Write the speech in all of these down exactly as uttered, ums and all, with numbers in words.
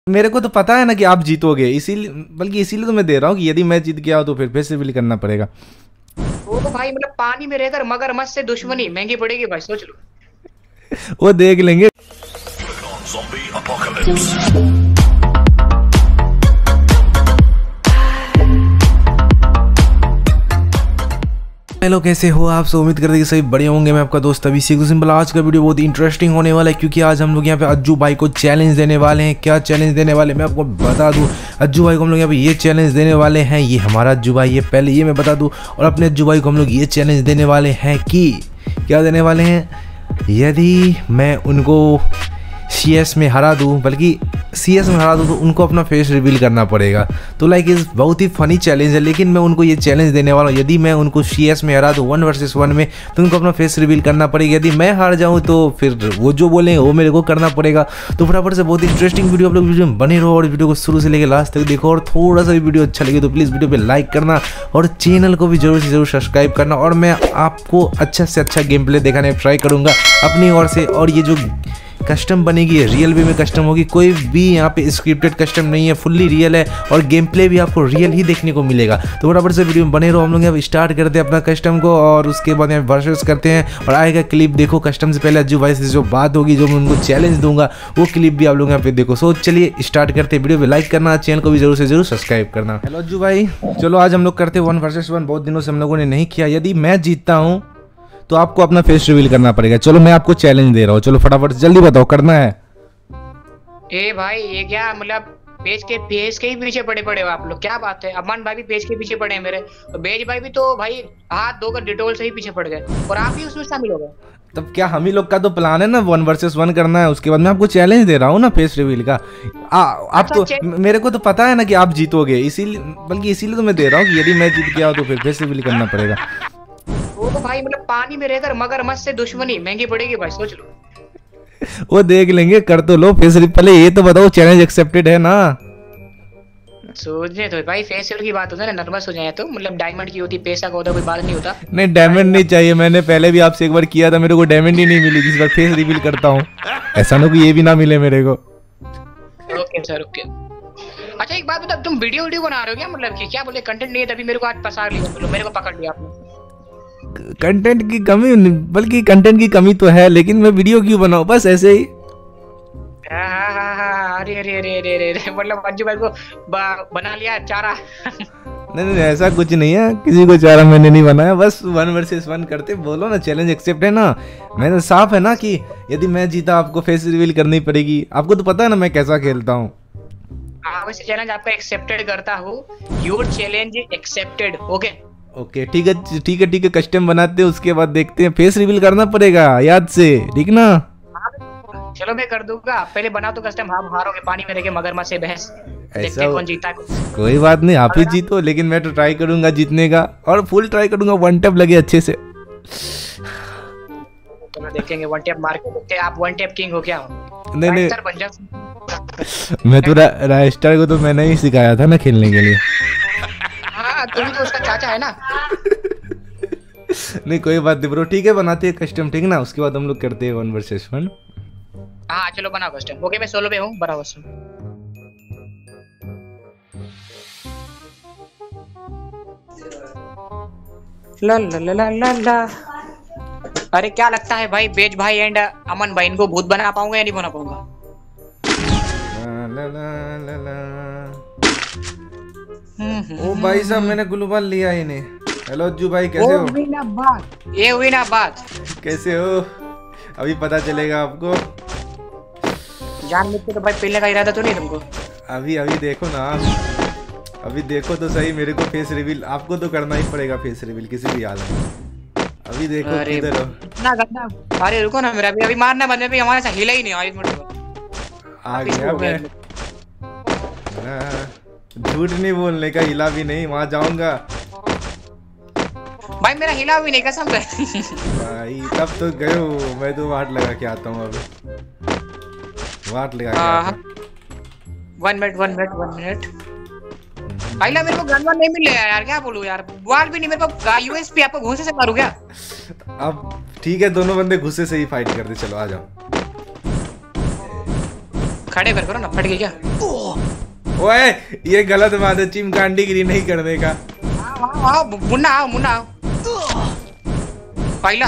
मेरे को तो पता है ना कि आप जीतोगे, इसीलिए बल्कि इसीलिए तो मैं दे रहा हूँ कि यदि मैं जीत गया तो फिर फिर से बिल करना पड़ेगा। वो तो भाई मतलब पानी में रहकर मगरमच्छ से दुश्मनी महंगी पड़ेगी भाई, सोच लो। वो देख लेंगे। हेलो, कैसे हो आप? सो उम्मीद करते हैं कि सभी बढ़िया होंगे। मैं आपका दोस्त अभिषेक। तो सिंपल आज का वीडियो बहुत ही इंटरेस्टिंग होने वाला है, क्योंकि आज हम लोग यहाँ पे अज्जू भाई को चैलेंज देने वाले हैं। क्या चैलेंज देने वाले मैं आपको बता दूं। अज्जू भाई को हम लोग यहाँ पे ये चैलेंज देने वाले हैं, ये हमारा अज्जू भाई है, पहले ये मैं बता दूं। और अपने अज्जू भाई को हम लोग ये चैलेंज देने वाले हैं कि क्या देने वाले हैं, यदि मैं उनको सी एस में हरा दूं, बल्कि सी एस में हरा दूं तो उनको अपना फेस रिवील करना पड़ेगा। तो लाइक इस बहुत ही फनी चैलेंज है, लेकिन मैं उनको ये चैलेंज देने वाला हूँ, यदि मैं उनको सी एस में हरा दूं वन वर्सेस वन में तो उनको अपना फेस रिवील करना पड़ेगा। यदि मैं हार जाऊँ तो फिर वो जो बोलेंगे वो मेरे को करना पड़ेगा। तो फटाफट से बहुत ही इंटरेस्टिंग वीडियो आप लोग वीडियो में बने रहो और वीडियो को शुरू से लेकर लास्ट तक देखो। और थोड़ा सा भी वीडियो अच्छा लगे तो प्लीज़ वीडियो पर लाइक करना और चैनल को भी जरूर से जरूर सब्सक्राइब करना। और मैं आपको अच्छा से अच्छा गेम प्ले दिखाने ट्राई करूँगा अपनी ओर से। और ये जो कस्टम बनेगी रियल वे में कस्टम होगी, कोई भी यहाँ पे स्क्रिप्टेड कस्टम नहीं है, फुल्ली रियल है। और गेम प्ले भी आपको रियल ही देखने को मिलेगा। तो फटाफट से वीडियो में बने रहो। हम लोग यहाँ स्टार्ट करते हैं अपना कस्टम को और उसके बाद यहाँ वर्सेस करते हैं। और आएगा क्लिप देखो कस्टम से पहले अज्जू भाई से जो बात होगी, जो मैं उनको चैलेंज दूंगा, वो क्लिप भी आप लोग यहाँ पे देखो। सो चलिए स्टार्ट करते हैं। वीडियो पे लाइक करना, चैनल को भी जरूर से जरूर सब्सक्राइब करना। हेलो अज्जू भाई, चलो आज हम लोग करते हैं वन वर्सेस वन। बहुत दिनों से हम लोगों ने नहीं किया। यदि मैं जीतता हूँ तो आपको अपना फेस रिवील करना पड़ेगा। चलो मैं आपको चैलेंज दे रहा हूँ, चलो फटाफट जल्दी बताओ, करना है। ए भाई ये क्या मतलब पेज के पेज के ही पीछे पड़े पड़े हो आप लोग, क्या बात है। अमन भाई भी पेज के पीछे पड़े हैं मेरे, और बेज भाई भी तो भाई हाथ धोकर डिटोल से ही पीछे पड़ गए, और आप भी उसमें शामिल हो गए। तब क्या हम ही लोग का तो प्लान है ना, वन वर्सेस वन करना है। उसके बाद मैं आपको चैलेंज दे रहा हूँ ना फेस रिवील का। आ, आप अच्छा, तो मेरे को तो पता है ना कि आप जीतोगे, इसीलिए बल्कि इसीलिए तो मैं दे रहा हूँ कि यदि मैं जीत गया तो फिर फेस रिवील करना पड़ेगा। वो तो भाई मतलब पानी में रहकर मगरमच्छ से दुश्मनी महंगी पड़ेगी भाई, सोच लो। वो देख लेंगे, कर तो लो फेस रिवील। पहले ये तो बताओ चैलेंज एक्सेप्टेड है ना? सोचने तो भाई फेस की बात होता है ना, नर्वस हो जाए तो मतलब डायमंड की होती, पैसा का होता, कोई बात नहीं होता। नहीं डायमंड नहीं चाहिए, मैंने पहले भी आपसे एक बार किया था, मेरे को डायमंड ही नहीं मिली। जिस बार फेस रिवील करता हूँ ऐसा ना कि ये भी ना मिले मेरे को। Okay sir, okay. अच्छा एक बात बता, तुम वीडियो वीडियो बना रहे हो क्या? मतलब कि क्या बोले कंटेंट नहीं है तभी मेरे को आज पसार लिया, मेरे को पकड़ लिया आपने। कंटेंट की कमी, बल्कि कंटेंट की कमी तो है, लेकिन मैं वीडियो क्यों बनाऊं, बस ऐसे ही। हाँ हाँ हाँ हाँ, अरे अरे अरे अरे अरे मतलब अज्जू भाई को बना लिया चारा। नहीं नहीं ऐसा कुछ नहीं है, किसी को चारा मैंने नहीं बनाया, बस वन वर्सेस वन करते। बोलो ना चैलेंज एक्सेप्ट है ना। मैंने साफ है ना कि यदि मैं जीता आपको फेस रिवील करनी पड़ेगी। आपको तो पता है ना मैं कैसा खेलता हूँ। हाँ वैसे चैलेंज आपका एक्सेप्टेड करता हूँ, your challenge accepted. Okay okay ठीक है ठीक है ठीक है, कस्टम बनाते हैं, उसके बाद देखते हैं। फेस रिवील करना पड़ेगा याद से, ठीक ना? चलो मैं कर दूंगा, पहले बना तो कस्टम। हम हारोगे पानी में रह के मगरमच्छ से बहस, देखते हैं कौन जीता। कोई बात नहीं, आप ही जीतो, लेकिन मैं तो ट्राई करूंगा जीतने का, और फुल ट्राई करूंगा, वन टैप लगे अच्छे से। तो मैं देखेंगे वन टैप मार के देखते हैं आप वन टैप किंग हो क्या? नहीं नहीं मैं तो राइस्टार को तो मैंने ही सिखाया था ना खेलने के लिए। हाँ तुम तो उसका चाचा है ना। नहीं कोई बात नहीं ब्रो, ठीक है बनाते हैं कस्टम, ठीक ना? उसके बाद हम लोग करते हैं वन वर्सेस वन। हाँ चलो बनाओ कस्टम। ओके मैं सोलो पे हूँ, बनाओ कस्टम। ला ला ला ला ला ला। अरे क्या लगता है भाई, बेज भाई एंड अमन भाई इनको भूत बना पाऊंगा या नहीं बना पाऊंगा? ला ला ला ला। ओ भाई साहब मैंने ग्लोबल लिया ही नहीं। हेलो अज्जू भाई कैसे हो? हुई ना बात, ये हुई ना बात। कैसे हो? अभी पता चलेगा आपको। जान मुझे तो भाई पहले का इरादा तो नहीं तुमको? अभी अभी देखो ना, अभी देखो तो सही, मेरे को फेस रिवील आपको तो करना ही पड़ेगा, फेस रिवील किसी भी हालत में। अभी देखो किधर हो। ना गंदा। अरे रुको ना, मेरा अभी अभी मारना बंद है, अभी हमारे साथ हिला ही नहीं। एक मिनट आ गया मैं। झूठ नहीं बोलने का, हिला भी नहीं, वहां जाऊंगा भाई। मेरा हिला भी नहीं कसम से भाई। तब तो गए हो, मैं तो वाट लगा के आता हूँ अभी, वाट लगा के आता हूँ। One minute one minute one minute भाई ला, मेरे को गन वन नहीं मिल रहा यार, क्या बोलूं यार। वाल भी नहीं मेरे को, यूएसपी आपको घुसे से मारूं क्या? अब ठीक है, दोनों बंदे घुसे से ही फाइट करते, चलो आ जाओ। खड़े कर करो ना, फट गई क्या? ओए ये गलत बात है, चिमकांडीगिरी नहीं करने का। आओ आओ मुन्ना आओ, मुन्ना आओ। पहला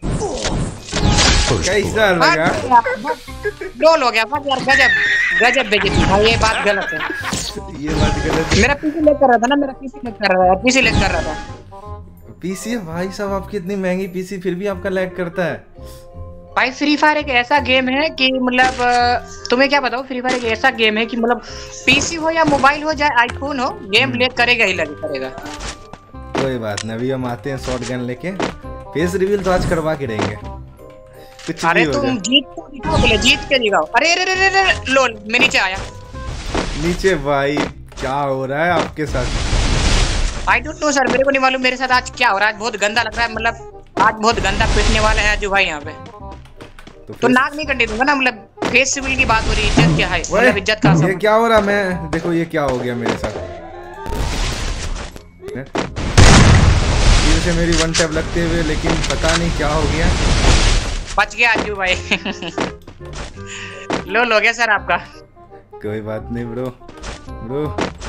कैसा लगा? गोल हो गया बस यार, गजब गजब बेइज्जती भाई, ये बात गलत है। ये बात गलत है। मेरा पीसी लैग कर रहा था ना, मेरा पीसी लैग कर रहा था, पीसी लैग कर रहा था। पीसी भाई साहब, आपकी इतनी महंगी पीसी फिर भी आपका लैग करता है भाई। फ्री फायर एक ऐसा गेम है कि मतलब तुम्हें क्या बताऊं, फ्री फायर एक ऐसा गेम है कि मतलब पीसी हो या मोबाइल हो चाहे आईफोन हो, गेम लैग करेगा ही लग करेगा। कोई बात नहीं, अभी हम आते हैं शॉटगन लेके, फेस रिवील तो आज करवा के रहेंगे। कुछ अरे तुम जीत को दिखाओ, बोले जीत के दिखाओ। अरे अरे अरे अरे लोल, मैं नीचे आया। नीचे भाई क्या हो रहा है आपके साथ? आई डोंट नो सर, मेरे को नहीं मालूम मेरे साथ आज क्या हो रहा है। आज बहुत गंदा लग रहा है, मतलब आज बहुत गंदा पीटने वाला है अज्जू भाई यहाँ पे। तो, तो नाक नहीं कटने दूंगा ना, मतलब फेस सिविल की बात हो रही है, इज्जत क्या है, मतलब इज्जत का। ये क्या हो रहा है? मैं देखो ये क्या हो गया मेरे साथ, से मेरी वन टैप लगते हुए, लेकिन पता नहीं क्या हो गया। बच गया अज्जू भाई। लो लो गया सर आपका। कोई बात नहीं ब्रो ब्रो।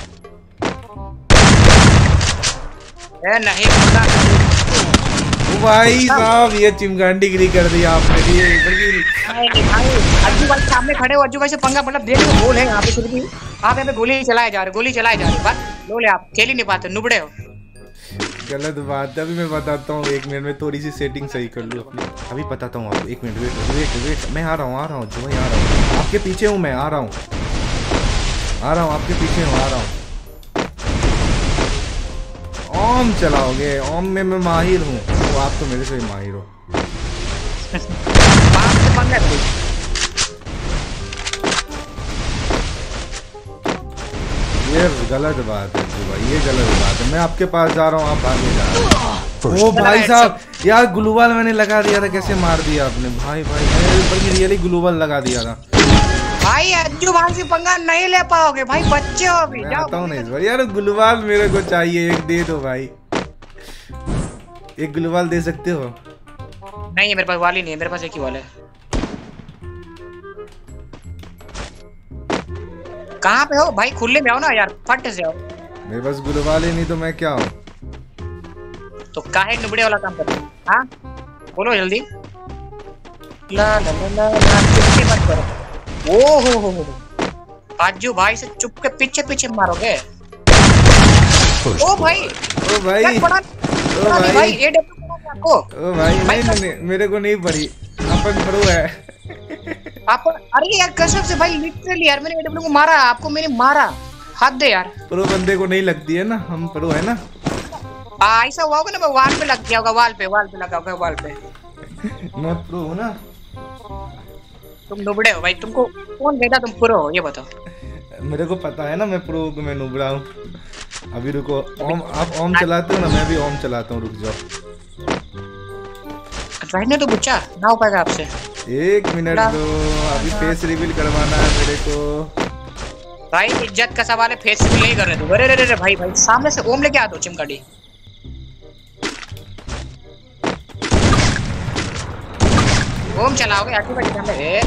ए नहीं बोला भाई साहब, ये चिमगांडीगिरी कर दिया आपने। ये अज्जू भाई सामने खड़े हो, अज्जू भाई से पंगा, मतलब देख लो गोल है यहाँ पे, फिर भी आप यहाँ पे गोली चलाए जा रहे, गोली चलाए जा रहे। बस लो ले, आप खेल ही नहीं पाते, नुबड़े हो। गलत बात है, अभी मैं बताता हूँ, एक मिनट में थोड़ी सी सेटिंग सही कर लूँ अपनी, अभी बताता हूँ आपको। एक मिनट वेट वेट वेट, मैं आ रहा हूँ आ रहा हूँ जो भाई आ रहा हूँ, आपके पीछे हूँ मैं, आ रहा हूँ आ रहा हूँ आपके पीछे हूँ, आ रहा हूँ। ओम चलाओगे? ओम में मैं माहिर हूँ, तो आप तो मेरे से ही माहिर हो। ये गलत बात है जी भाई, ये गलत बात है। मैं आपके पास जा रहा हूँ, आप आगे जा रहे हो। ओ भाई साहब यार, ग्लूवाल मैंने लगा दिया था, कैसे मार दिया आपने भाई? भाई मेरे ऊपर भी रियली ग्लूवाल लगा दिया था भाई। अज्जू भाई से पंगा नहीं ले पाओगे भाई, बच्चे हो अभी। मैं आता हूँ ना इस बार यार, ग्लूवाल मेरे को चाहिए, एक दे दो भाई, एक ग्लूवाल दे सकते हो? नहीं है मेरे पास, वाल ही नहीं है मेरे पास, एक ही वाल है। कहाँ पे हो भाई? खुले में आओ ना यार, फट से आओ। मेरे पास ग्लूवाल ही नहीं तो मैं क्या हूँ? तो काहे नुबड़े वाला काम कर? हाँ बोलो जल्दी। ला ला ला ला ला, चुपके मत करो। ओ हो हो हो, अज्जू भाई से चुप के पीछे पीछे मारोगे? ओ भाई ओ भाई ओ भाई भाई, ये आपको ओ भाई नहीं नहीं मेरे को नहीं पड़ी, अपन प्रो है आप। अरे यार कसम से भाई, लिटरली यार मैंने एडब्ल्यू को मारा, आपको मैंने मारा, हाथ दे यार। प्रो बंदे को नहीं लगती है ना, हम प्रो है ना। ऐसा हुआ होगा ना, मैं वाल पे लग गया होगा, वाल पे वाल पे लगा होगा, वाल पे। मैं प्रो हूँ ना। तुम नुबड़े हो भाई, तुमको कौन कहता तुम प्रो हो, ये बताओ। मेरे को पता है ना मैं प्रो हूँ, मैं नुबड़ा हूँ। अभी रुको, ओम आप ओम चलाते हो ना, मैं भी ओम चलाता हूँ, रुक जाओ। रहने तो बुच्चा, ना हो पाएगा आपसे। एक मिनट दो, अभी फेस रिवील करवाना है मेरे को। भाई इज्जत का सवाल है, फेस रिवील नहीं कर रहे थे। अरे अरे अरे भाई भाई, सामने से ओम लेके आ दो चिमकाड़ी। ओम चलाओगे आगे भाई सामने।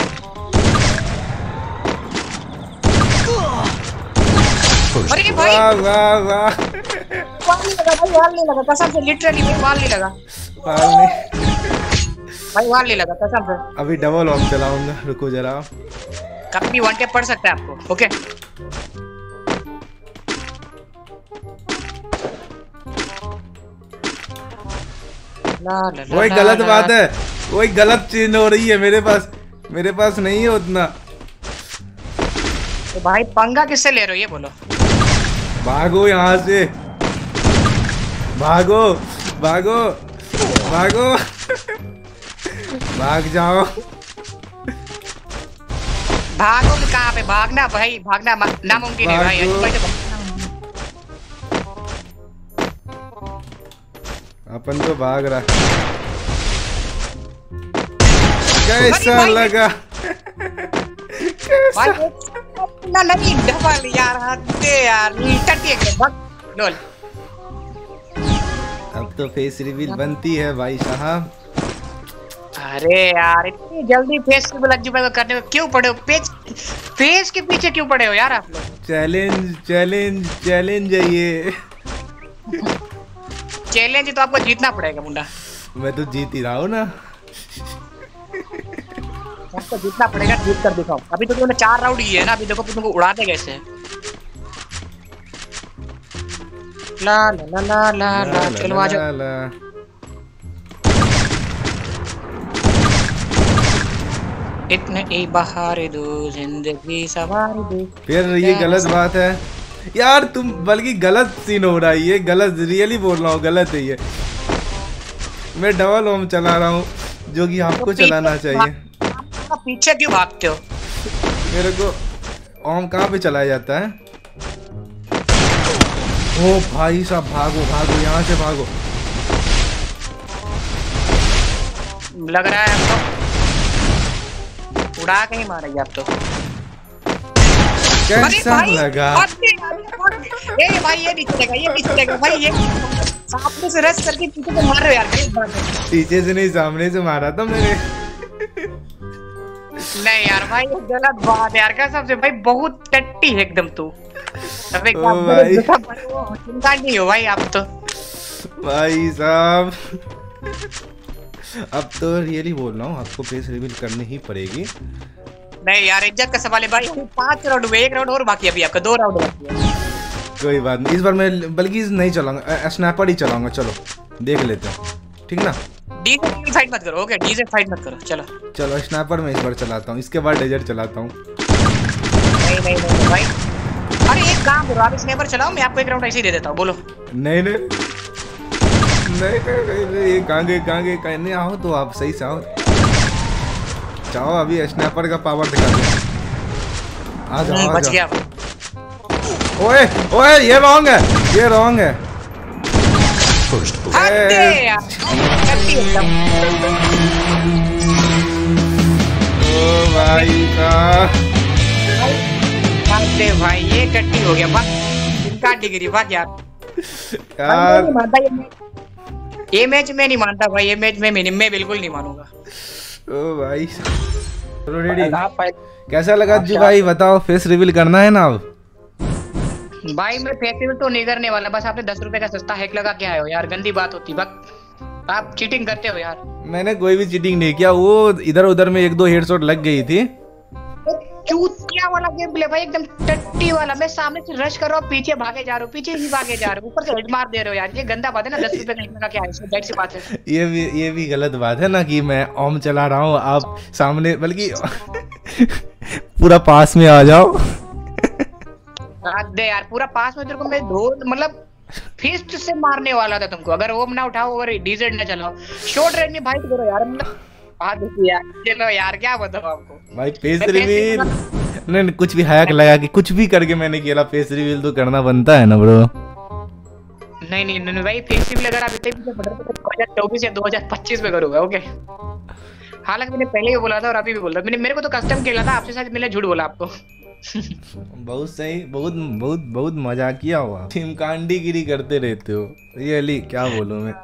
अरे भाई वाह वाह वाह, वाल नहीं लगा भाई, वाल नहीं लगा कसम से, लिटरली भाई वाल नहीं लगा, वाल नहीं भाई वाल नहीं लगा कसम से। अभी डबल ओम चलाऊंगा, रुको जरा। कभी भी वन टेप पड़ सकता है आपको, ओके। वही गलत बात है, वही गलत चीज हो रही है मेरे पास, मेरे पास नहीं है उतना। तो भाई पंगा किससे ले रहे हो ये बोलो? भागो यहाँ से, भागो भागो भागो भाग जाओ। भागो कहाँ पे? भागना भाई, भागना नामुमकिन है भाई। अपन तो भाग रहा। कैसा लगा? भाई ना नहीं डबल यार, हद यार, टट्टी एकदम भाग लोल। अब तो फेस रिवील बनती है भाई साहब। अरे यार इतनी जल्दी फेस रिवील अज्जू भाई को करने में क्यों पड़े हो? पेज फेस के पीछे क्यों पड़े हो यार आप लोग? चैलेंज चैलेंज चैलेंज है ये। चैलेंज तो आपको जीतना पड़ेगा मुंडा। मैं तो जीत ही रहा हूँ ना। आपको जीतना पड़ेगा, जीत कर दिखाओ। अभी तो तुमने चार राउंड किए है ना, अभी देखो तुमको उड़ा दे कैसे। ला ला ला ला ला ला चलो आ जाओ। इतने ही बहार दो जिंदगी सवार दो। फिर ये गलत बात है यार, तुम बल्कि गलत सीन हो रहा है ये, गलत रियली बोल रहा हूँ, गलत है ये। मैं डबल होम चला रहा हूँ जो कि आपको तो चलाना चाहिए। पीछे क्यों भागते हो? मेरे को ओम कहाँ पे चलाया जाता है? ओ भाई साहब भागो भागो, यहाँ से भागो। लग रहा है हमको उड़ा के ही मारेगी आप तो। कैसा लगा? ए भाई ये नहीं चलेगा, ये नहीं चलेगा भाई, ये सामने से रश करके पीछे से मार रहे हो यार। पीछे से नहीं, सामने से मारा था मैंने। नहीं यार भाई ये गलत बात है यार, कसम से भाई बहुत टट्टी है एकदम तू। अबे क्या भाई चिंता नहीं हो भाई आप तो। भाई साहब अब तो रियली बोल रहा हूँ, आपको फेस रिवील करनी ही पड़ेगी। नहीं यार इज्जत का सवाल है भाई। पांच राउंड हुए, एक राउंड और बाकी, अभी आपका दो राउंड बाकी है। कोई बात नहीं, इस बार मैं बल्कि नहीं चलाऊंगा, स्नैपर ही चलाऊंगा। चलो देख लेते हैं, ठीक ना? डीजे की फाइट मत करो, ओके? डीजे फाइट मत करो, चलो चलो स्नैपर में इस बार चलाता हूँ, इसके बाद डेजर्ट चलाता हूँ। नहीं नहीं नहीं भाई, अरे एक काम करो, आप स्नैपर चलाओ, मैं आपको एक राउंड ऐसे ही दे देता हूँ। बोलो। नहीं नहीं नहीं नहीं नहीं, ये कांगे कांगे कहने आओ तो आप सही से आओ। चाहो अभी स्नैपर का पावर दिखा दे। आ जाओ आ जाओ। ओए ओए ये रॉन्ग है, ये रॉन्ग है। ओ भाई साहब भाई ये कट्टी हो गया, भाग डिग्री भाग यार। यार ये मैच में नहीं मानता भाई, ये मैच में मैं बिल्कुल नहीं मानूंगा। ओ भाई रेडी? कैसा लगा अज्जू भाई बताओ, फेस रिवील करना है ना अब? भाई मैं फेस रिवील तो नहीं करने वाला, बस आपने दस रुपए का सस्ता हैक लगा के आए हो यार, गंदी बात होती। बक आप चीटिंग करते हो यार। मैंने कोई भी चीटिंग नहीं किया, वो इधर उधर में एक दो हेडशॉट लग गई थी। चूतिया वाला गेम प्ले भाई, एकदम टट्टी वाला। मैं सामने से रश कर रहा हूँ, पीछे भागे जा रहा हूँ, पीछे ही भागे जा रहा हूँ, ऊपर से हेड मार दे रहे हो यार। ये गंदा बात है ना, दस रुपए का लगा के आए, जाहिर सी बात है। ये भी ये भी गलत बात है ना कि मैं ओम चला रहा हूँ, आप सामने बल्कि पूरा पास में आ जाओ। दे यार पूरा पास में, तेरे को मैं धो मतलब फिस्ट से मारने वाला था तुमको। अगर ओम ना उठाओ और डीजेड ना चलाओ, शॉर्ट रेंज में फाइट करो यार। मतलब आ देखिए यार, चलो यार क्या बताऊं आपको भाई। फेस रिवील नहीं, कुछ भी हैक लगा के कुछ भी करके मैंने किया, फेस रिवील तो करना बनता है ना ब्रो। नहीं नहीं नहीं भाई, फेस रिवील अगर आप इतने पीछे पड़ रहे हो तो दो हज़ार चौबीस या दो हज़ार पच्चीस में करूंगा, ओके? हालांकि मैंने पहले भी बोला था और अभी भी बोल रहा हूं, मैंने मेरे को तो कस्टम खेला था आपसे, शायद मैंने झूठ बोला आपको। बहुत सही, बहुत बहुत बहुत मजाक किया हुआ। चिमकांडी गिरी करते रहते हो रियली, क्या बोलूं मैं।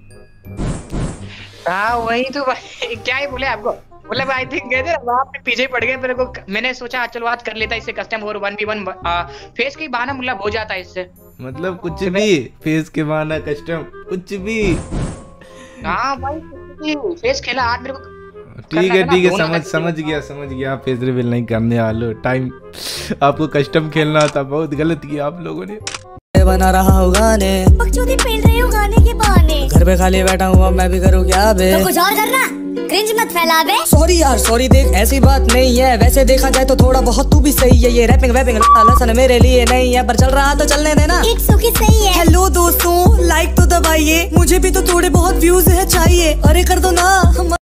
हाँ वही तो भाई, क्या ही बोले आपको। मतलब आई थिंक गए थे आप पीछे पड़ गए मेरे को। मैंने सोचा चलो आज कर लेता इससे कस्टम और वन वी वन फेस की बहाना मतलब हो जाता है इससे। मतलब कुछ भी फेस के बहाना कस्टम कुछ भी। हाँ भाई फेस खेला आज मेरे को। ठीक है ठीक है, समझ समझ गया समझ गया। फेस रिवील नहीं करने वाले टाइम, आपको कस्टम खेलना था। बहुत गलत किया आप लोगों ने। बना रहा हूँ गाने, बकचोदी पेल रहे हो गाने के बहाने। घर पे खाली बैठा हूँ, मैं भी करूँ क्या बे? तो कुछ और करना, क्रिंज मत फैला बे। सॉरी यार सॉरी, देख ऐसी बात नहीं है, वैसे देखा जाए तो थोड़ा बहुत तू भी सही है। ये रैपिंग वैपिंग लसन मेरे लिए नहीं है, पर चल रहा तो चलने देना। इट्स ओके सही है। हेलो दोस्तों, लाइक तो दबाइए, मुझे भी तो थोड़े बहुत व्यूज है चाहिए। अरे कर दो ना।